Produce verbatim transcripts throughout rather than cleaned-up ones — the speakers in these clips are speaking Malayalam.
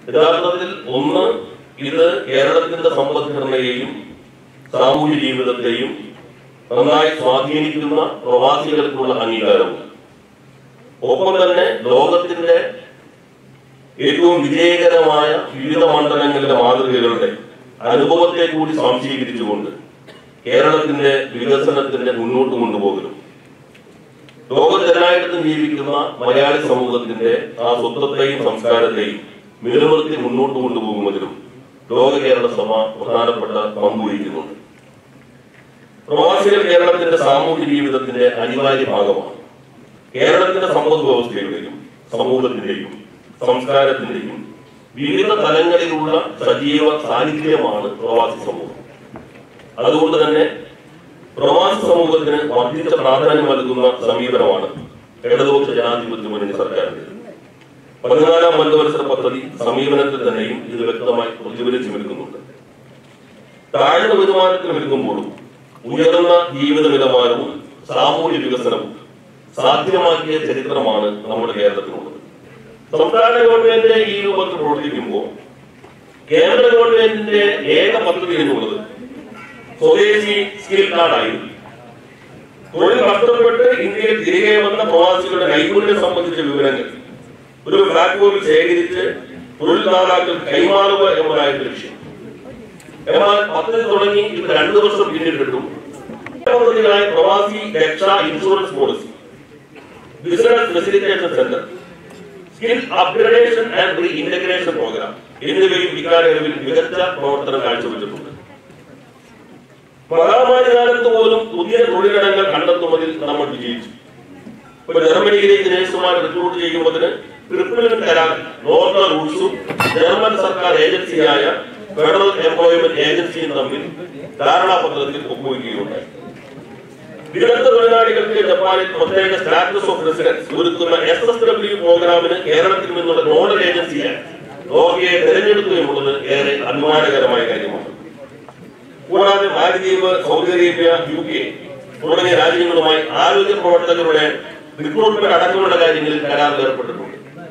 യഥാർത്ഥത്തിൽ ഒന്ന് ഇത് കേരളത്തിന്റെ സമ്പദ്ഘടനയെയും സാമൂഹ്യ ജീവിതത്തെയും നന്നായി സ്വാധീനിക്കുന്ന പ്രവാസികൾക്കുള്ള അംഗീകാരവും, ഒപ്പം തന്നെ ലോകത്തിന്റെ ഏറ്റവും വിജയകരമായ വിവിധ മണ്ഡലങ്ങളിലെ മാതൃകകളുടെ അനുഭവത്തെ കൂടി സ്വാംശീകരിച്ചുകൊണ്ട് കേരളത്തിന്റെ വികസനത്തിന്റെ മുന്നോട്ട് കൊണ്ടുപോകലും ലോകത്തെല്ലായിടത്തും ജീവിക്കുന്ന മലയാളി സമൂഹത്തിന്റെ ആ സ്വത്വത്തെയും സംസ്കാരത്തെയും നിലനിർത്തി മുന്നോട്ട് കൊണ്ടുപോകുന്നതിലും ലോക കേരള സഭ പ്രധാനപ്പെട്ട പങ്കുവഹിക്കുന്നുണ്ട്. പ്രവാസികൾ കേരളത്തിന്റെ സാമൂഹ്യ ജീവിതത്തിന്റെ അനിവാര്യ ഭാഗമാണ്. കേരളത്തിന്റെ സമ്പദ് വ്യവസ്ഥയുടെയും സമൂഹത്തിന്റെയും സംസ്കാരത്തിന്റെയും വിവിധ തലങ്ങളിലുള്ള സജീവ സാന്നിധ്യമാണ് പ്രവാസി സമൂഹം. അതുകൊണ്ട് തന്നെ പ്രവാസി സമൂഹത്തിന് വർദ്ധിച്ച പ്രാധാന്യം നൽകുന്ന സമീപനമാണ് ഇടതുപക്ഷ ജനാധിപത്യ മുന്നണി സർക്കാരിന്റെ. പതിനാലാം പഞ്ചവത്സര പദ്ധതി സമീപനത്തിൽ തന്നെയും ഇത് വ്യക്തമായി പ്രതിഫലിച്ചു നിൽക്കുന്നുണ്ട്. താഴ്ന്ന വരുമാനത്തിൽ നിൽക്കുമ്പോഴും ഉയർന്ന ജീവിത നിലവാരവും സാമൂഹ്യ വികസനവും സാധ്യമാക്കിയ ചരിത്രമാണ് നമ്മുടെ കേരളത്തിനുള്ളത്. സംസ്ഥാന ഗവൺമെന്റ് ഈ രൂപത്തിൽ പ്രവർത്തിക്കുമ്പോൾ കേന്ദ്ര ഗവൺമെന്റിന്റെ ഏക പദ്ധതി എന്നുള്ളത് സ്വദേശി സ്കിൽ കാർഡായിരുന്നു. തൊഴിൽ നഷ്ടപ്പെട്ട് ഇന്ത്യയിൽ തിരികെ വന്ന പ്രവാസികളുടെ നൈപുണ്യം സംബന്ധിച്ച വിവരങ്ങൾ ഒരു പ്ലാറ്റ്ഫോമിൽ ശേഖരിച്ച് തൊഴിൽ ദാതാക്കൾക്ക് കൈമാറുക എന്നതായിരുന്നു ലക്ഷ്യം. എന്നാൽ പദ്ധതി തുടങ്ങി ഇത് രണ്ടു വർഷം പിന്നിട്ടിട്ടും പദ്ധതികളായ പ്രവാസി രക്ഷാ insurance policy, business facilitation centre, skill upgradation and re integration programme എന്നിവയും ഇക്കാലയളവിൽ മികച്ച പ്രവർത്തനം കാഴ്ചവെച്ചിട്ടുണ്ട്. മഹാമാരി കാലത്ത് പോലും പുതിയ തൊഴിലിടങ്ങൾ കണ്ടെത്തുന്നതിൽ നമ്മൾ വിജയിച്ചു. ഇപ്പൊ ജർമ്മനിയിലേക്ക് നേഴ്സുമാർ റിക്രൂട്ട് ചെയ്യുന്നതിന് ട്രിപ്പിൾ കരാർ നോർമൽ റൂൾസും ജർമ്മൻ സർക്കാർ ഏജൻസിയായ ഫെഡറൽ എംപ്ലോയ്മെന്റ് ഏജൻസിയും തമ്മിൽ ധാരണാപത്രത്തിൽ ഒപ്പുവയ്ക്കുകയുണ്ടായി. വിദഗ്ധ തൊഴിലാളികൾക്ക് ജപ്പാനിൽ പ്രത്യേക സ്റ്റാറ്റസ് ഓഫ് റെസിഡൻസ് ഒരുക്കുന്ന എസ് എസ് ഡബ്ല്യു പ്രോഗ്രാമിന് കേരളത്തിൽ നിന്നുള്ള നോഡൽ ഏജൻസിയായി നോർവയെ തെരഞ്ഞെടുക്കുകയുള്ളത് ഏറെ അഭിമാനകരമായ കാര്യമാണ്. കൂടാതെ Maldives, Saudi Arabia, U K തുടങ്ങിയ രാജ്യങ്ങളുമായി ആരോഗ്യ പ്രവർത്തകരുടെ റിക്രൂട്ട്മെന്റ് അടക്കമുള്ള കാര്യങ്ങളിൽ കരാറിൽ ഏർപ്പെട്ടിട്ടുണ്ട്.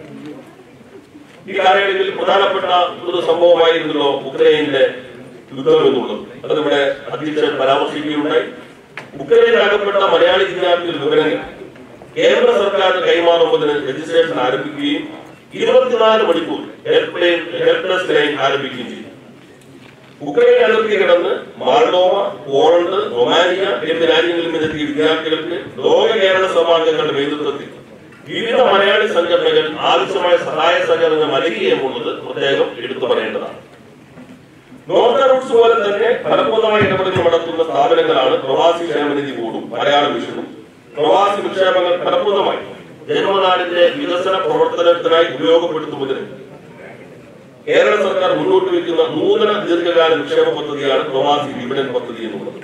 ഈ കാലയളവിൽ പ്രധാനപ്പെട്ട ഒരു സംഭവമായിരുന്നല്ലോ ഉക്രൈനിലെ യുദ്ധം എന്നുള്ളത്. അതിവിടെ അധ്യക്ഷൻ പരാമർശിക്കുകയുണ്ടായി. ഉക്രൈനിൽ അകപ്പെട്ട മലയാളി വിദ്യാർത്ഥികളുടെ വിവരങ്ങൾ കേന്ദ്ര സർക്കാരിന് കൈമാറുന്നതിന് രജിസ്ട്രേഷൻ ആരംഭിക്കുകയും ഇരുപത്തിനാല് മണിക്കൂർ help line help desk line ആരംഭിക്കുകയും ചെയ്തു. ഉക്രൈൻ അതിർത്തി കിടന്ന് മാൾഡോവ, പോളണ്ട്, റൊമാനിയ എന്നീ രാജ്യങ്ങളിൽ നിന്നെത്തിയ വിദ്യാർത്ഥികൾക്ക് ലോക കേരള സമാജങ്ങളുടെ നേതൃത്വത്തിൽ വിവിധ മലയാളി സംഘടനകൾ ആവശ്യമായ സഹായ സഹകരണങ്ങൾ നൽകിയെന്നുള്ളത് പ്രത്യേകം എടുത്തു പറയേണ്ടതാണ്. നോർത്ത് റൂട്ട്സ് പോലെ തന്നെ ഫലപ്രദമായ ഇടപെടലുകൾ നടത്തുന്ന സ്ഥാപനങ്ങളാണ് പ്രവാസി ക്ഷേമനിധി ബോർഡും മലയാള മിഷനും. പ്രവാസി നിക്ഷേപങ്ങൾ ഫലപ്രദമായി ജന്മനാടിന്റെ വികസന പ്രവർത്തനത്തിനായി ഉപയോഗപ്പെടുത്തുന്നതിന് കേരള സർക്കാർ മുന്നോട്ട് വയ്ക്കുന്ന നൂതന ദീർഘകാല നിക്ഷേപ പദ്ധതിയാണ് പ്രവാസി വിപണൻ പദ്ധതി എന്നുള്ളത്.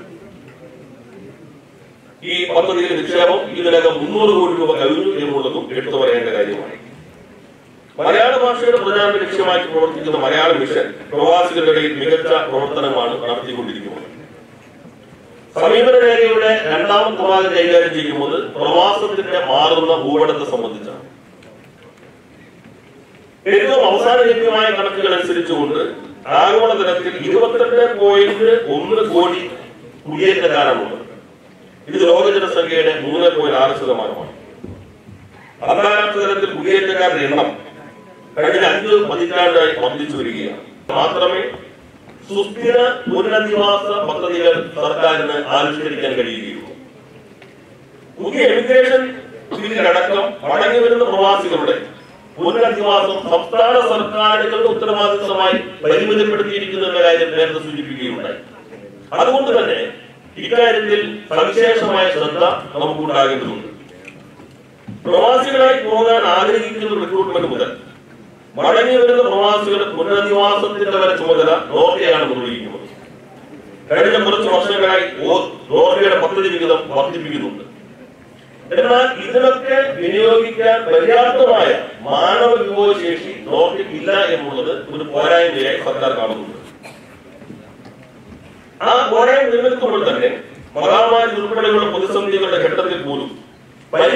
ഈ പദ്ധതിയിലെ നിക്ഷേപം ഇതിനകം മുന്നൂറ് കോടി രൂപ കവിഞ്ഞു എന്നുള്ളതും എടുത്തു പറയേണ്ട കാര്യമാണ്. മലയാള ഭാഷയുടെ പ്രചാരണ ലക്ഷ്യമാക്കി പ്രവർത്തിക്കുന്ന മലയാള മിഷൻ പ്രവാസികളുടെ ഇടയിൽ മികച്ച പ്രവർത്തനമാണ് നടത്തിക്കൊണ്ടിരിക്കുന്നത്. സമീപന രേഖയുടെ രണ്ടാമത്തെ ഭാഗം കൈകാര്യം ചെയ്യുന്നത് പ്രവാസത്തിന്റെ മാറുന്ന ഭൂപടത്തെ സംബന്ധിച്ചാണ്. ഏറ്റവും അവസാന ലഭ്യമായ കണക്കുകൾ അനുസരിച്ചുകൊണ്ട് ആഗോളതലത്തിൽ ഇരുപത്തിരണ്ട് പോയിന്റ് ഒന്ന് കോടി കുടിയേറ്റക്കാരാണുള്ളത്. ഇത് ലോക ജനസംഖ്യയുടെ മൂന്ന് പോയിന്റ് ആറ് ശതമാനമാണ്. അന്താരാഷ്ട്ര തലത്തിൽ കുടിയേറ്റക്കാരുടെ എണ്ണം കഴിഞ്ഞ അഞ്ച് പതിറ്റാണ്ടായി വർദ്ധിച്ചു വരികയാണ്. മാത്രമേ സുസ്ഥിര പുനരധിവാസ പദ്ധതികൾ സർക്കാരിന് ആവിഷ്കരിക്കാൻ കഴിയുകയുള്ളൂ. പുതിയ എമിഗ്രേഷൻ ബില്ലിലടക്കം മടങ്ങി വരുന്ന പ്രവാസികളുടെ പുനരധിവാസം സംസ്ഥാന സർക്കാരുകളുടെ ഉത്തരവാദിത്തമായി പരിമിതപ്പെടുത്തിയിരിക്കുന്ന എന്ന കാര്യം നേരത്തെ സൂചിപ്പിക്കുകയുണ്ടായി. അതുകൊണ്ട് തന്നെ ഇക്കാര്യത്തിൽ സവിശേഷമായ ശ്രദ്ധ നമുക്കുണ്ടാകേണ്ടതുണ്ട്. പ്രവാസികളായി പോകാൻ ആഗ്രഹിക്കുന്ന റിക്രൂട്ട്മെന്റ് മുതൽ മടങ്ങി വരുന്ന പ്രവാസികളുടെ പുനരധിവാസത്തിന്റെ വരെ ചുമതല നോർവയാണ് നിർവഹിക്കുന്നത്. കഴിഞ്ഞ കുറച്ച് വർഷങ്ങളായി നോർവയുടെ പദ്ധതി വിഹിതം വർദ്ധിപ്പിക്കുന്നുണ്ട്. എന്നാൽ ഇതിനൊക്കെ വിനിയോഗിക്കാൻ പര്യാപ്തമായ മാനവ വിഭവശേഷി നോർവയ്ക്ക് ഇല്ല എന്നുള്ളത് ഒരു പോരായ്മയായി സർക്കാർ കാണുന്നുണ്ട്. ആ പോരായ്മ നിലനിൽക്കുമ്പോൾ തന്നെ മഹാമാരി ഉൾപ്പെടെയുള്ള പ്രതിസന്ധികളുടെ ഘട്ടത്തിൽ പോലും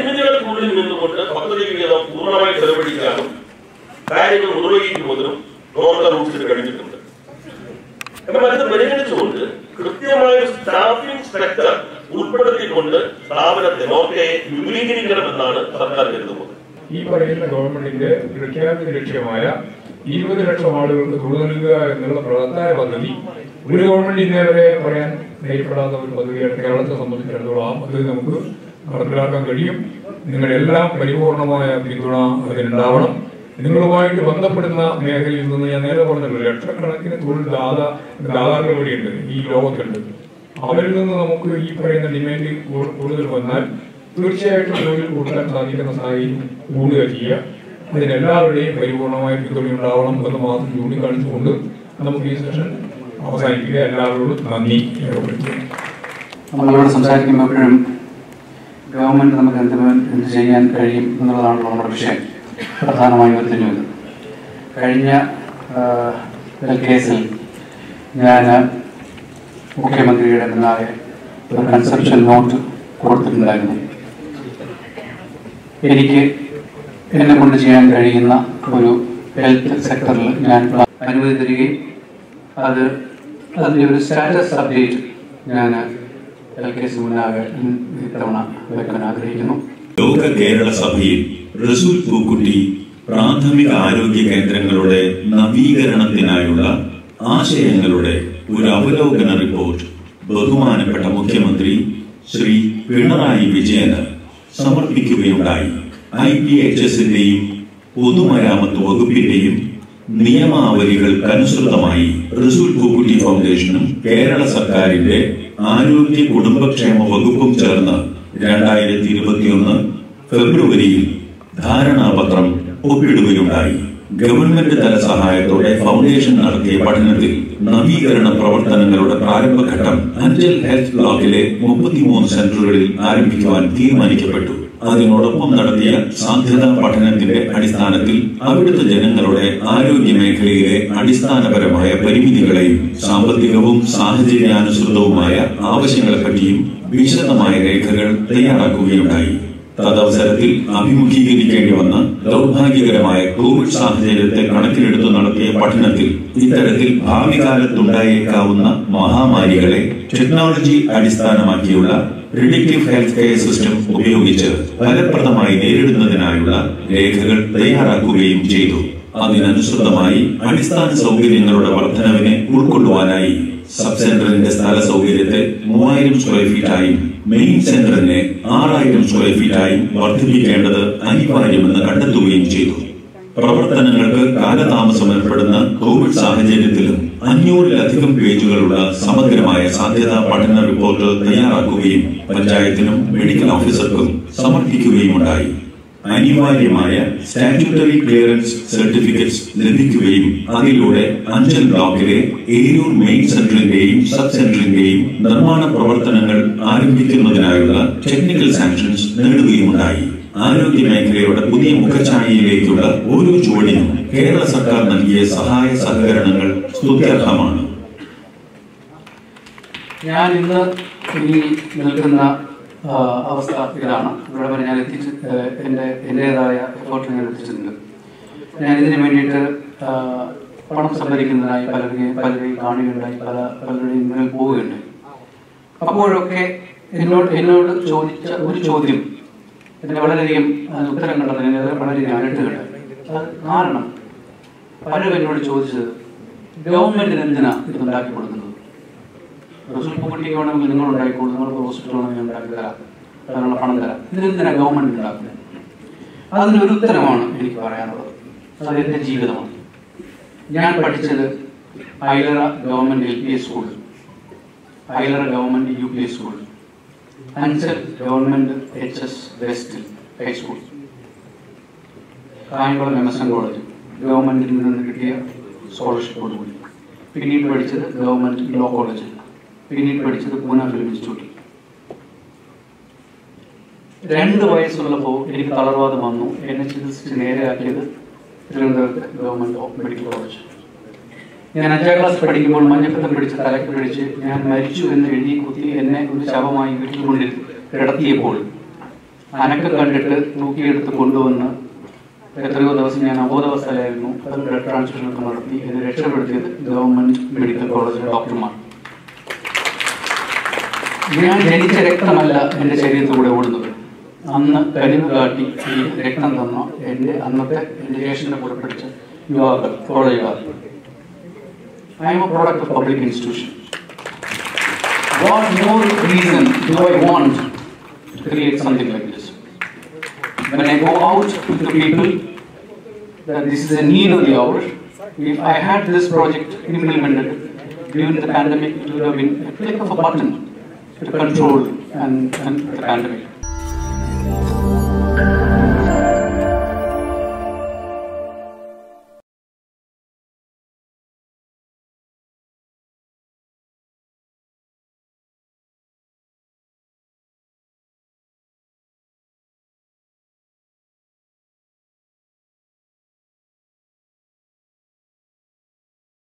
പരിമിതികൾക്കുള്ളിൽ നിന്നുകൊണ്ട് പദ്ധതി വിഹിതം പൂർണ്ണമായി ചെലവഴിക്കാനും കാര്യങ്ങൾ നിർവഹിക്കുന്നതിനും നോർമൽ റൂട്ട്സിൽ കഴിഞ്ഞിട്ടുണ്ട്. എന്നാൽ ഇത് പരിഗണിച്ചുകൊണ്ട് കൃത്യമായ സ്റ്റാഫിംഗ് സ്ട്രക്ചർ ഉൾപ്പെടുത്തിക്കൊണ്ട് സ്ഥാപനത്തെ നോർക്കയെ വിപുലീകരിക്കണമെന്നാണ് സർക്കാർ കരുതുന്നത്. ഈ പറയുന്ന ഗവൺമെന്റിന്റെ പ്രഖ്യാപിത ലക്ഷ്യമായ ഇരുപത് ലക്ഷം ആളുകൾക്ക് തൊഴിൽ നൽകുക എന്നുള്ള പ്രധാന പദ്ധതി ഒരു ഗവൺമെന്റ് ഇന്നേവരെ പറയാൻ ധൈര്യപ്പെടാത്ത ഒരു പദ്ധതിയാണ്. കേരളത്തെ സംബന്ധിച്ചിടത്തോളം ആ പദ്ധതി നമുക്ക് നടപ്പിലാക്കാൻ കഴിയും. നിങ്ങളെല്ലാം പരിപൂർണമായ പിന്തുണ അതിനുണ്ടാവണം. നിങ്ങളുമായിട്ട് ബന്ധപ്പെടുന്ന മേഖലയിൽ നിന്ന് ഞാൻ നേരെ പറഞ്ഞല്ലോ, ലക്ഷക്കണക്കിന് തൊഴിൽ ദാത ദാതാക്കൾ ഇവിടെയുണ്ട്, ഈ ലോകത്തുണ്ട്. അവരിൽ നിന്ന് നമുക്ക് ഈ പറയുന്ന ഡിമാൻഡ് കൂടുതൽ വന്നാൽ തീർച്ചയായിട്ടും തൊഴിൽ കൊടുക്കാൻ സാധിക്കുന്ന സാഹചര്യം കൂടുക ചെയ്യുക. അതിനെല്ലാവരുടെയും പരിപൂർണമായ പിന്തുണ ഉണ്ടാവണം എന്ന് മാത്രം ചൂണ്ടിക്കാണിച്ചുകൊണ്ട് നമുക്ക് ഈ സെഷൻ അവസാനിക്കുക. എല്ലാവരോടും നന്ദി രേഖപ്പെടുത്തുക. നമ്മളോട് സംസാരിക്കുമ്പോൾ എപ്പോഴും ഗവൺമെന്റ് നമുക്ക് എന്ത് എന്ത് ചെയ്യാൻ കഴിയും എന്നുള്ളതാണല്ലോ നമ്മുടെ വിഷയം പ്രധാനമായും ഉയർത്തിക്കുന്നത്. കഴിഞ്ഞ കേസിൽ ഞാൻ മുഖ്യമന്ത്രിയുടെ മുന്നാകെ ഒരു കൺസെപ്ഷൻ നോട്ട് കൊടുത്തിട്ടുണ്ടായിരുന്നു. എനിക്ക് എന്നെ കൊണ്ട് ചെയ്യാൻ കഴിയുന്ന ഒരു ഹെൽത്ത് സെക്ടറിൽ ഞാൻ അനുമതി തരികയും അത് അതിൻ്റെ ഒരു സ്റ്റാറ്റസ് അപ്ഡേറ്റ് ഞാൻ എൽ കെ സി മുന്നാകെ ഇത്തവണ വെക്കാൻ ആഗ്രഹിക്കുന്നു. ലോക കേരള സഭയിൽ റസൂൽ പൂക്കുട്ടി പ്രാഥമിക ആരോഗ്യ കേന്ദ്രങ്ങളുടെ നവീകരണത്തിനായുള്ള ആശയങ്ങളുടെ ഒരു അവലോകന റിപ്പോർട്ട് ബഹുമാനപ്പെട്ട മുഖ്യമന്ത്രി ശ്രീ പിണറായി വിജയന് സമർപ്പിക്കുകയുണ്ടായി. ഐ പി എച്ച് എസിന്റെയും പൊതുമരാമത്ത് വകുപ്പിന്റെയും നിയമാവലികൾക്കനുസൃതമായി റസൂൽ പൂക്കുട്ടി ഫൗണ്ടേഷനും കേരള സർക്കാരിന്റെ ആരോഗ്യ കുടുംബക്ഷേമ വകുപ്പും ചേർന്ന് രണ്ടായിരത്തി ഇരുപത്തിയൊന്ന് ഫെബ്രുവരിയിൽ ധാരണാപത്രം ഒപ്പിടുകയുണ്ടായി. ഗവൺമെന്റ് തല സഹായത്തോടെ ഫൗണ്ടേഷൻ നടത്തിയ പഠനത്തിൽ നവീകരണ പ്രവർത്തനങ്ങളുടെ പ്രാരംഭഘട്ടം അഞ്ചൽ ഹെൽത്ത് ബ്ലോക്കിലെ മുപ്പത്തിമൂന്ന് സെന്ററുകളിൽ ആരംഭിക്കുവാൻ തീരുമാനിക്കപ്പെട്ടു. അതിനോടൊപ്പം നടത്തിയ സാധ്യതാ പഠനത്തിന്റെ അടിസ്ഥാനത്തിൽ അവിടുത്തെ ജനങ്ങളുടെ ആരോഗ്യ മേഖലയിലെ അടിസ്ഥാനപരമായ പരിമിതികളെയും സാമ്പത്തികവും സാഹചര്യാനുസൃതവുമായ ആവശ്യങ്ങളെപ്പറ്റിയും വിശദമായ രേഖകൾ തയ്യാറാക്കുകയുണ്ടായി. തദവസരത്തിൽ അഭിമുഖീകരിക്കേണ്ടി വന്ന ദൗർഭാഗ്യകരമായ കോവിഡ് സാഹചര്യത്തെ കണക്കിലെടുത്തു നടത്തിയ പഠനത്തിൽ ഇത്തരത്തിൽ ഭാവി കാലത്തുണ്ടായേക്കാവുന്ന മഹാമാരികളെ ടെക്നോളജി അടിസ്ഥാനമാക്കിയുള്ള പ്രിഡിക്റ്റീവ് ഹെൽത്ത് കെയർ സിസ്റ്റം ഉപയോഗിച്ച് ഫലപ്രദമായി നേരിടുന്നതിനായുള്ള രേഖകൾ തയ്യാറാക്കുകയും ചെയ്തു. അതിനനുസൃതമായി അടിസ്ഥാന സൗകര്യങ്ങളുടെ വർധനവിനെ ഉൾക്കൊള്ളുവാനായി സബ് സെന്ററിന്റെ സ്ഥല സൗകര്യത്തെ മൂവായിരം സ്ക്വയർ ഫീറ്റായും മെയിൻ സെന്ററിനെ ആറായിരം സ്ക്വയർ ഫീറ്റായും വർദ്ധിപ്പിക്കേണ്ടത് അനിവാര്യമെന്ന് കണ്ടെത്തുകയും ചെയ്തു. പ്രവർത്തനങ്ങൾക്ക് കാലതാമസം ഏർപ്പെടുന്ന കോവിഡ് സാഹചര്യത്തിലും അഞ്ഞൂറിലധികം പേജുകളുള്ള സമഗ്രമായ സാധ്യതാ പഠന റിപ്പോർട്ട് തയ്യാറാക്കുകയും പഞ്ചായത്തിനും മെഡിക്കൽ ഓഫീസർക്കും സമർപ്പിക്കുകയുമുണ്ടായി. അനിവാര്യമായ സ്റ്റാറ്റ്യൂട്ടറി ക്ലിയറൻസ് സർട്ടിഫിക്കറ്റ്സ് ലഭിക്കുകയും അതിലൂടെ അഞ്ചൽ ബ്ലോക്കിലെ ഏരൂർ മെയിൻ സെന്ററിന്റെയും സബ് സെന്ററിന്റെയും നിർമ്മാണ പ്രവർത്തനങ്ങൾ ആരംഭിക്കുന്നതിനായുള്ള ടെക്നിക്കൽ സാങ്ഷൻസ് നേടുകയുമുണ്ടായി. ആരോഗ്യ മേഖലയുടെ പുതിയ മുഖഛായയിലേക്കുള്ള ഓരോ ചുവടിനും കേരള സർക്കാർ നൽകിയ സഹായ സഹകരണങ്ങൾ സ്തുത്യർഹമാണ്. ഞാൻ ഇന്ന് ഈ നിൽക്കുന്ന അവസ്ഥ ഇതാണ്. ഇവിടെ വരെ ഞാൻ എത്തിച്ച് എൻ്റെ എൻ്റേതായ എഫേർട്ട് ഞാൻ എത്തിച്ചിട്ടുണ്ട്. ഞാൻ ഇതിനു വേണ്ടിയിട്ട് പണം സംഭരിക്കുന്നതിനായി പലരെയും പലരെയും കാണുകയുണ്ടായി, പല പലരുടെയും മുന്നിൽ പോവുകയുണ്ടായി. അപ്പോഴൊക്കെ എന്നോട് എന്നോട് ചോദിച്ച ഒരു ചോദ്യം എന്നെ വളരെയധികം ഉത്തരം കണ്ടതിന് വളരെയധികം അലട്ടുകയുണ്ടായി. അത് കാരണം പലരും എന്നോട് ചോദിച്ചത്, ഗവൺമെന്റിന് എന്തിനാ ഇതുണ്ടാക്കി കൊടുക്കുന്നത്? റസൂൽ പൂക്കുട്ടിക്ക് വേണമെങ്കിൽ നിങ്ങൾ ഉണ്ടായിക്കോളൂ, നിങ്ങൾക്ക് ഹോസ്പിറ്റൽ വേണമെങ്കിൽ ഉണ്ടാക്കി തരാം, അതിനുള്ള പണം തരാം, ഇതിനെന്തിനാണ് ഗവൺമെന്റ് ഉണ്ടാക്കുന്നത്? അതിനൊരു ഉത്തരമാണ് എനിക്ക് പറയാനുള്ളത്. അത് എൻ്റെ ജീവിതമാണ്. ഞാൻ പഠിച്ചത് Ailara government L P school, Ailara government U P school, Anchal government H S west high school, Kayamkulam M S N college ഗവൺമെന്റിൽ നിന്ന് കിട്ടിയ സ്കോളർഷിപ്പോട് കൂടി. പിന്നീട് പഠിച്ചത് ഗവൺമെന്റ് ലോ കോളേജ്, പിന്നീട് പഠിച്ചത് പൂന ഫിലിം ഇൻസ്റ്റിറ്റ്യൂട്ട്. രണ്ട് വയസ്സുള്ളപ്പോൾ എനിക്ക് തളർവാദം വന്നു. എന്നെ ചികിത്സിച്ച് നേരെയാക്കിയത് തിരുവനന്തപുരത്ത് ഗവൺമെന്റ് മെഡിക്കൽ കോളേജ്. ഞാൻ അഞ്ചാം ക്ലാസ് പഠിക്കുമ്പോൾ മഞ്ഞപ്പിത്തം പിടിച്ച് തലയ്ക്ക് പിടിച്ച് ഞാൻ മരിച്ചു എന്ന് എഴുതി കുത്തി എന്നെ ഒരു ശവമായി വീട്ടിൽ കൊണ്ടിരുത്തി കിടത്തിയപ്പോൾ അനക്കം കണ്ടിട്ട് തൂക്കിയെടുത്ത് കൊണ്ടുവന്ന് എത്രയോ ദിവസം ഞാൻ അബോധാവസ്ഥയിലായിരുന്നു. അത് ബ്ലഡ് ട്രാൻസ്ഫ്യൂഷനൊക്കെ നടത്തി എന്നെ രക്ഷപ്പെടുത്തിയത് ഗവൺമെൻറ് മെഡിക്കൽ കോളേജിലെ ഡോക്ടർമാർ. ഞാൻ ജനിച്ച രക്തമല്ല എൻ്റെ ശരീരത്തിലൂടെ ഓടുന്നത്. അന്ന് കനിവ് കാട്ടി ഈ രക്തം തന്ന എൻ്റെ അന്നത്തെ എൻ്റെ ജ്യേഷ്ഠൻ്റെ കൂടെ പഠിച്ച യുവാക്കൾ, കോളേജുകാർ. I M A product of public institution. What more reason do I want to create something like this? When I go out to the people, that this is a need of the hour. If I had this project implemented during the pandemic, it would have been a click of a button to control and, and the pandemic.